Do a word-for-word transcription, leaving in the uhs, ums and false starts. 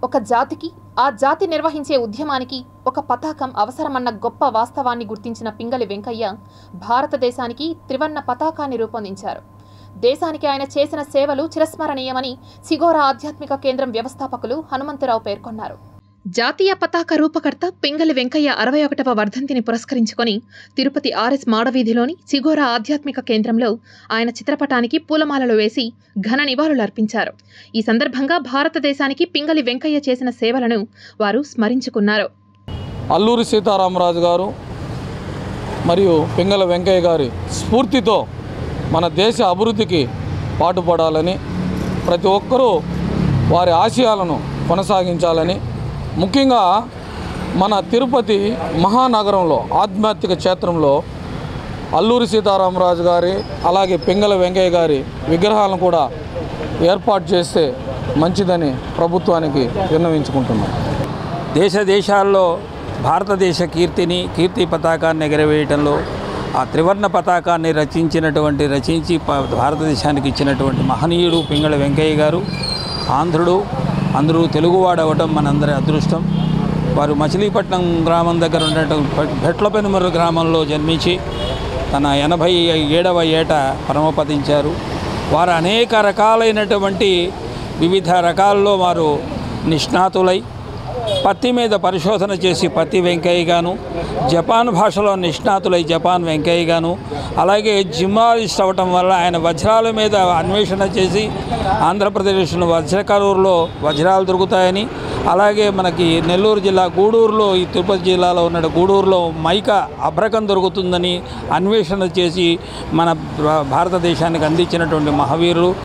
ఒక జాతికి ఆ జాతి నిర్వహించే ఉద్యమానికి ఒక పతాకం అవసరమన్న గొప్ప వాస్తవాన్ని గుర్తించిన పింగళి వెంకయ్య భారతదేశానికి త్రివర్ణ పతాకాన్ని రూపొందించారు. దేశానికి ఆయన చేసిన సేవలు చిరస్మరణీయమని సిగోరా ఆధ్యాత్మిక కేంద్రం వ్యవస్థాపకులు హనుమంతరావు పేర్కొన్నారు. జాతీయ పతాక రూపకర్త పింగళి వెంకయ్య అరవై ఒకటవ వర్ధంతిని పురస్కరించుకొని తిరుపతి ఆర్ఎస్ మాడవీధిలోని సిగోరా ఆధ్యాత్మిక కేంద్రంలో ఆయన చిత్రపటానికి పూలమాలలు వేసి ఘన నివాళులర్పించారు. ఈ సందర్భంగా భారతదేశానికి పింగళి వెంకయ్య చేసిన సేవలను వారు స్మరించుకున్నారు. అల్లూరి సీతారామరాజు గారు మరియు పింగళి వెంకయ్య గారి స్ఫూర్తితో మన దేశ అభివృద్ధికి పాటుపడాలని, ప్రతి ఒక్కరూ వారి ఆశయాలను కొనసాగించాలని, ముఖ్యంగా మన తిరుపతి మహానగరంలో ఆధ్యాత్మిక క్షేత్రంలో అల్లూరి సీతారామరాజు గారి అలాగే పింగళి వెంకయ్య గారి విగ్రహాలను కూడా ఏర్పాటు చేస్తే మంచిదని ప్రభుత్వానికి విన్నవించుకుంటున్నాం. దేశ దేశాల్లో భారతదేశ కీర్తిని కీర్తి పతాకాన్ని ఎగరవేయటంలో ఆ త్రివర్ణ పతాకాన్ని రచించినటువంటి రచించి భారతదేశానికి ఇచ్చినటువంటి మహనీయుడు పింగళి వెంకయ్య గారు. ఆంధ్రుడు, అందరూ తెలుగువాడు అవ్వటం మనందరి అదృష్టం. వారు మచిలీపట్నం గ్రామం దగ్గర ఉన్నటువంటి భెట్లపెనుమరు గ్రామంలో జన్మించి తన ఎనభై ఏడవ ఏట పరమపదించారు. వారు అనేక రకాలైనటువంటి వివిధ రకాల్లో వారు నిష్ణాతులై పత్తి మీద పరిశోధన చేసి పత్తి వెంకయ్య గాను, జపాన్ భాషలో నిష్ణాతులై జపాన్ వెంకయ్య గాను, అలాగే జిమ్నాలిస్ట్ అవ్వటం వల్ల ఆయన వజ్రాల మీద అన్వేషణ చేసి ఆంధ్రప్రదేశ్లో వజ్రకరూరులో వజ్రాలు దొరుకుతాయని, అలాగే మనకి నెల్లూరు జిల్లా గూడూరులో ఈ తిరుపతి జిల్లాలో ఉన్న గూడూరులో మైక అభ్రకం దొరుకుతుందని అన్వేషణ చేసి మన భారతదేశానికి అందించినటువంటి మహావీరులు.